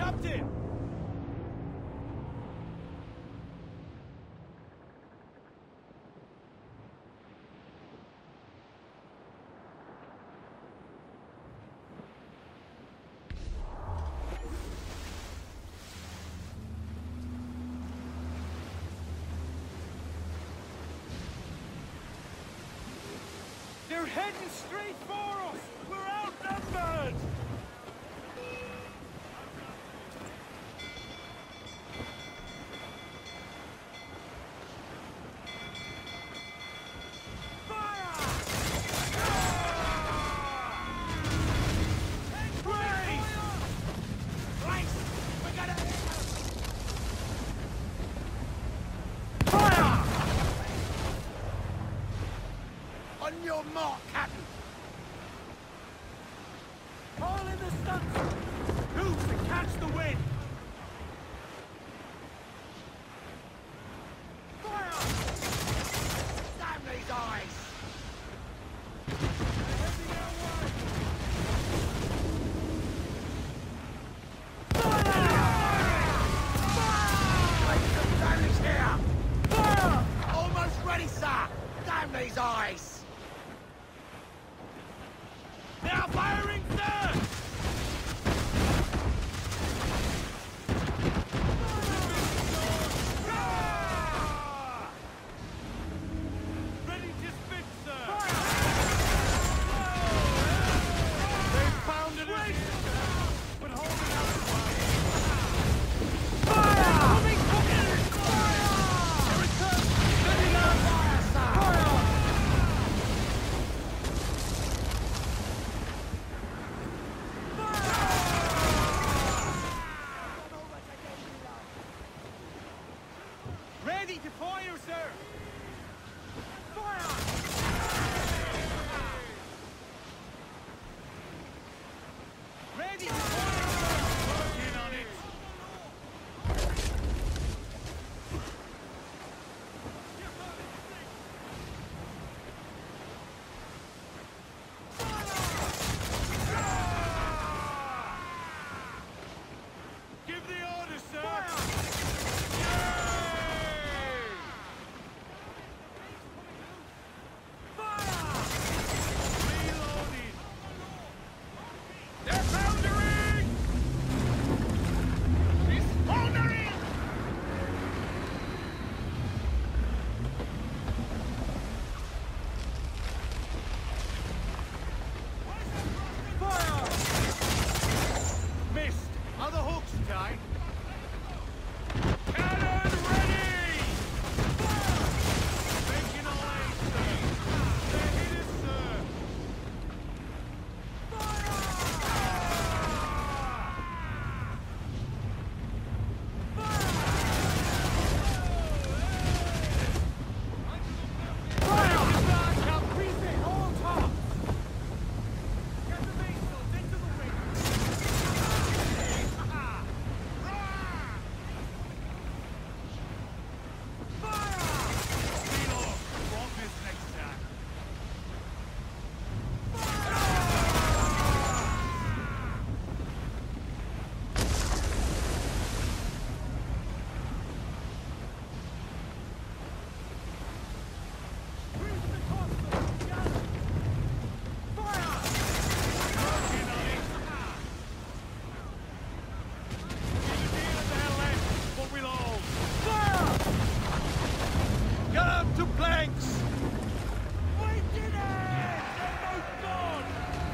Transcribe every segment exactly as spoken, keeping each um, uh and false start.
Captain! They're heading straight for us! We're outnumbered! On your mark, Captain! All in the stunts! Who's to catch the wind? Fire! Damn these eyes! They're heading our way! Make some damage here! Fire! Almost ready, sir! Damn these eyes! They are firing, sir! Ready to spit, sir! They pounded it! But hold it out! Fire! Coming, coming! Fire! Here it comes! Ready now! Fire, sir! Fire! Ready to fire, sir! Fire! Ready to fire, sir! Working on it! Give the order, sir! Reloading! They're foundering! It's foundering! Fire! Missed! Are the hooks tight? Cannon ready! Fire! Making a lane, sir! They're hit us, sir! Get up to planks! We did it! They're both gone!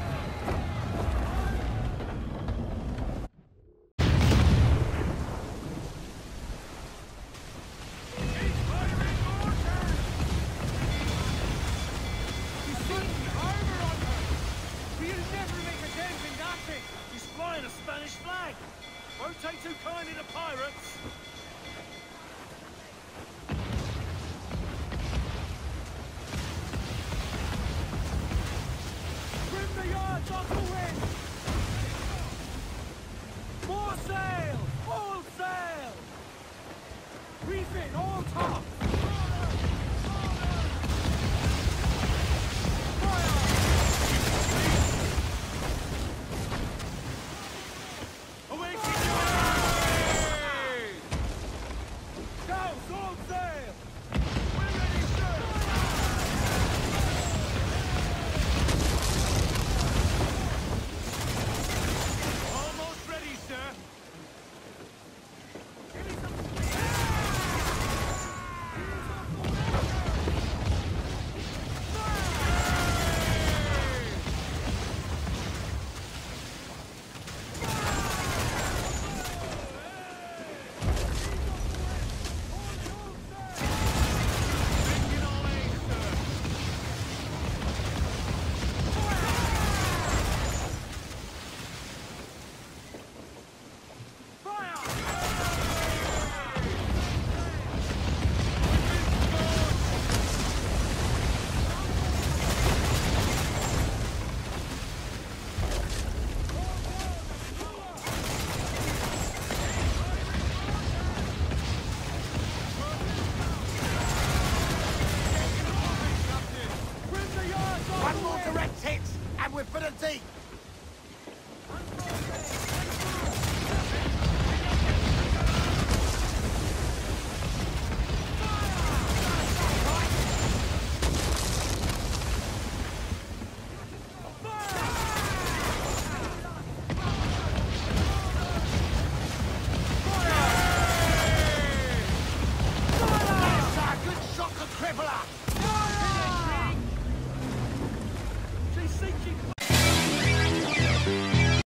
He's firing mortars! He's putting armor on her! We'll never make a dent in that thing! He's flying a Spanish flag! Won't take too kindly to pirates! Trim the yards off the wind! More sail! All sail! Reef it, all top! Fire! Away from you! we're for the deep!